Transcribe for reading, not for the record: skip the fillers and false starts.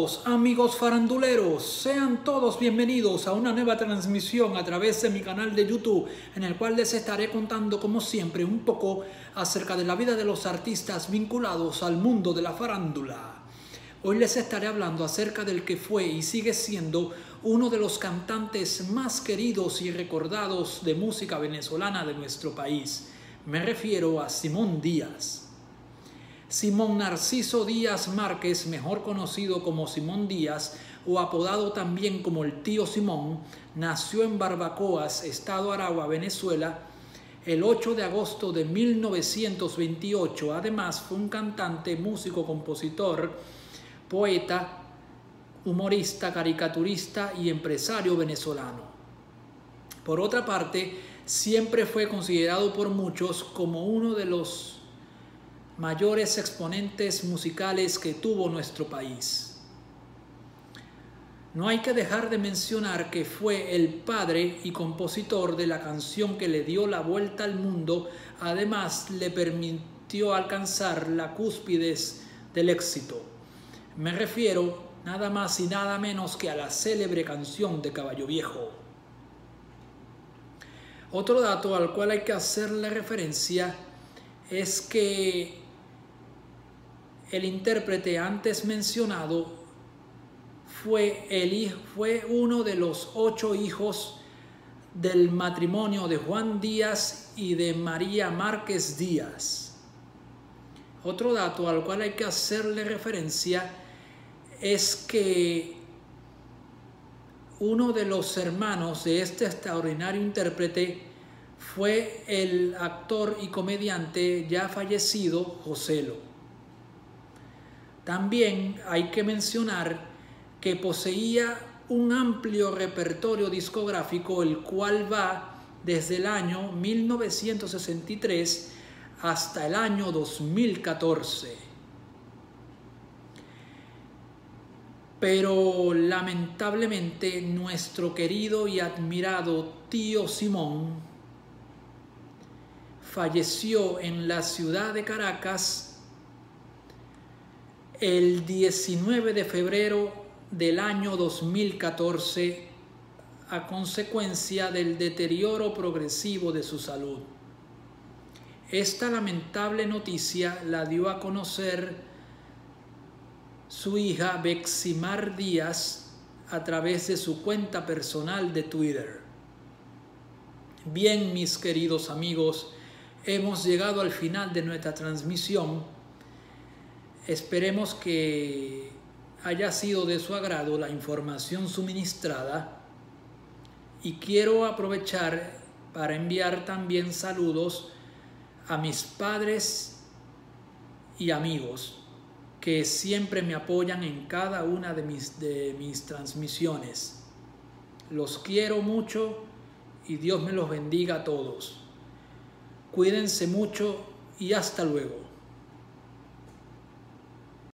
todos, amigos faranduleros, sean todos bienvenidos a una nueva transmisión a través de mi canal de YouTube, en el cual les estaré contando como siempre un poco acerca de la vida de los artistas vinculados al mundo de la farándula. Hoy les estaré hablando acerca del que fue y sigue siendo uno de los cantantes más queridos y recordados de música venezolana de nuestro país. Me refiero a Simón Díaz. Simón Narciso Díaz Márquez, mejor conocido como Simón Díaz o apodado también como el Tío Simón, nació en Barbacoas, Estado Aragua, Venezuela, el 8 de agosto de 1928. Además, fue un cantante, músico, compositor, poeta, humorista, caricaturista y empresario venezolano. Por otra parte, siempre fue considerado por muchos como uno de los mayores exponentes musicales que tuvo nuestro país. No hay que dejar de mencionar que fue el padre y compositor de la canción que le dio la vuelta al mundo. Además, le permitió alcanzar la cúspide del éxito. Me refiero nada más y nada menos que a la célebre canción de Caballo Viejo. Otro dato al cual hay que hacerle referencia es que el intérprete antes mencionado fue uno de los 8 hijos del matrimonio de Juan Díaz y de María Márquez Díaz. Otro dato al cual hay que hacerle referencia es que uno de los hermanos de este extraordinario intérprete fue el actor y comediante ya fallecido Joselo. También hay que mencionar que poseía un amplio repertorio discográfico, el cual va desde el año 1963 hasta el año 2014. Pero lamentablemente nuestro querido y admirado Tío Simón falleció en la ciudad de Caracas el 19 de febrero del año 2014 a consecuencia del deterioro progresivo de su salud. Esta lamentable noticia la dio a conocer su hija Beximar Díaz a través de su cuenta personal de Twitter. Bien, mis queridos amigos, hemos llegado al final de nuestra transmisión. Esperemos que haya sido de su agrado la información suministrada y quiero aprovechar para enviar también saludos a mis padres y amigos que siempre me apoyan en cada una de mis transmisiones. Los quiero mucho y Dios me los bendiga a todos. Cuídense mucho y hasta luego.